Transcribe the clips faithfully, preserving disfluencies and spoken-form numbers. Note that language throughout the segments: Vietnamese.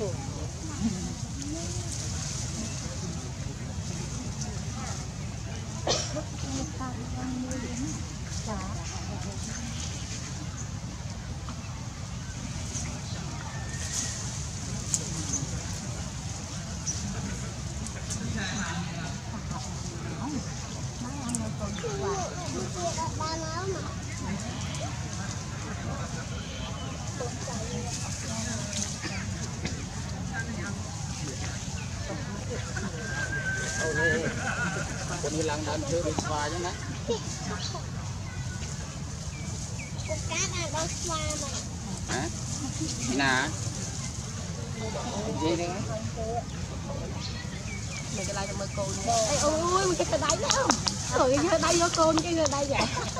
Con đi lăng đan chơi đi xoa chứ nè. Con cá này bao xoa mà. Hả? Gì nè? Gì đấy? Mày cái này là mời cô đi. Ê ôi, mày cái đáy nữa. Rồi cái đáy vô cô cái người đây vậy.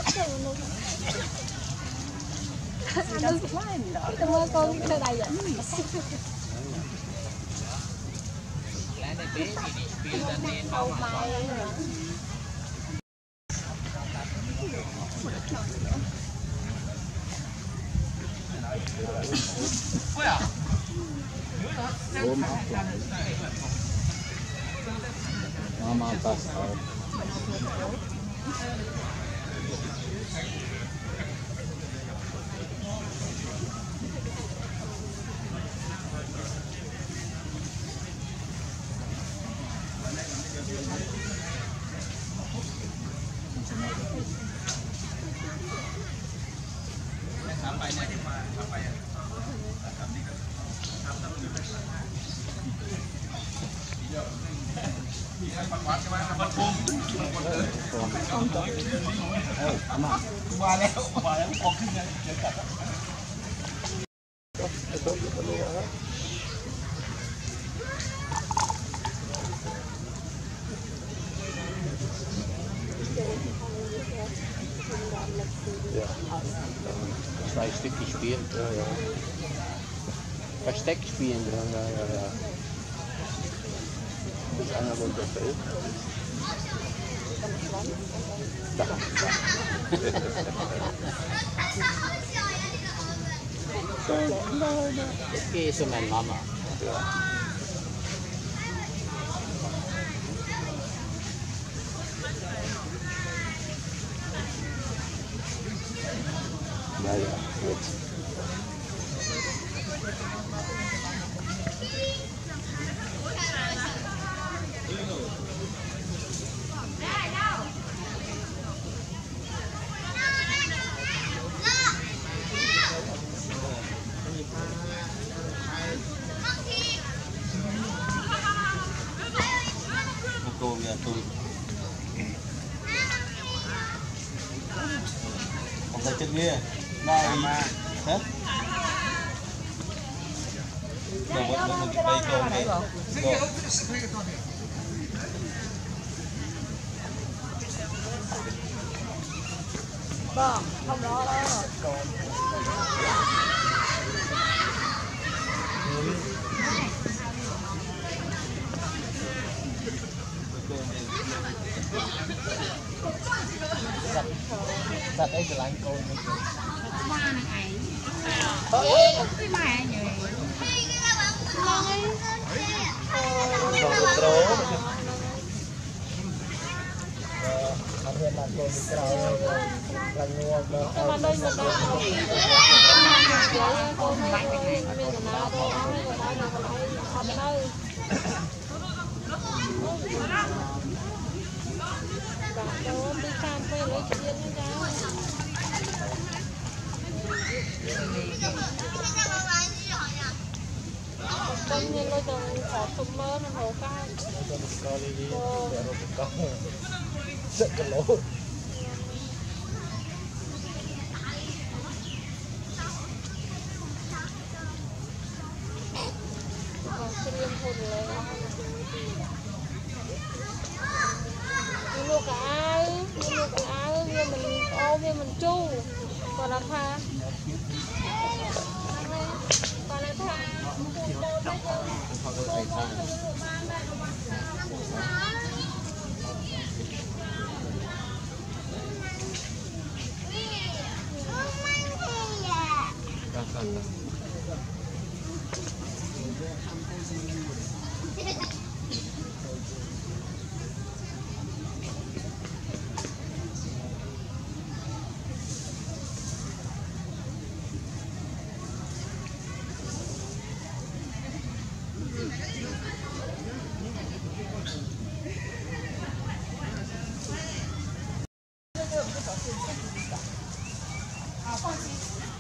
Anh đừng quá em đó. Cái mời cô cái đây vậy. Lá này bé thì đi ra nên bao mà. Ôm Mama pasta. Quaแล้วquaแล้วออกขึ้นเลยเดี๋ยวกลับ Ja. Zwei Stückchen spielen. Ja, ja. Versteck spielen. Ja, ja, ja, ja. Bis einer runterfällt. Da. Okay, so mein Mama. Ja. Ja, ja, jetzt. Cô nhà tôi không thấy chân nghe này hết đầu vẫn vẫn mình bay câu này Vâng, không đó đó. Đặt ấy cái lạnh cồn này. Hoa này ấy. Ê, cái mẹ nhỉ. Ngon ấy. Không trố. Ăn thêm ăn cồn cái nào lạnh ngon đó. Nhưng mà đây mình đâu. Cô phải cái này mình nào đây áo này người ta đâu có thấy đâu. Đâu đi cam phải lấy chuyện nữa ra. Con nhìn lôi từ họ sụp mơ nó hổ cao. Rất là lỗ. Mua cả áo, mua cả áo, nhưng mình ôm nhưng mình chu, còn là tha, còn là tha.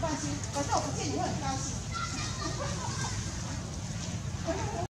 放心，反正我不见你会很高兴。